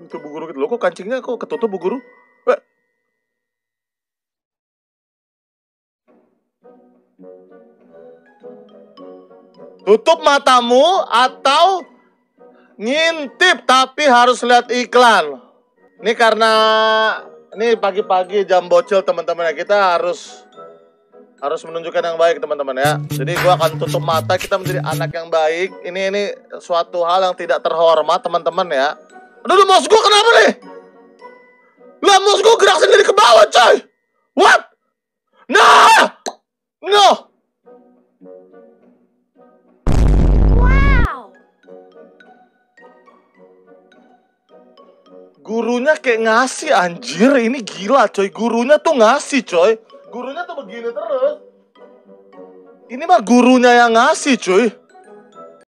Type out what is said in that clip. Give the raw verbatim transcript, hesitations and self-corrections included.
Itu Bu Guru gitu. Loh kok kancingnya kok ketutup Bu Guru? Eh. Tutup matamu atau ngintip tapi harus lihat iklan. Ini karena ini pagi-pagi jam bocil teman-teman ya. Kita harus harus menunjukkan yang baik teman-teman ya. Jadi gua akan tutup mata, kita menjadi anak yang baik. Ini ini suatu hal yang tidak terhormat teman-teman ya. Aduh, mouse gua kenapa nih? Lah mouse gua gerak sendiri ke bawah coy. What? Nah! No! Wow! Gurunya kayak ngasih anjir. Ini gila coy. Gurunya tuh ngasih coy. Gurunya tuh begini terus. Ini mah gurunya yang ngasih cuy.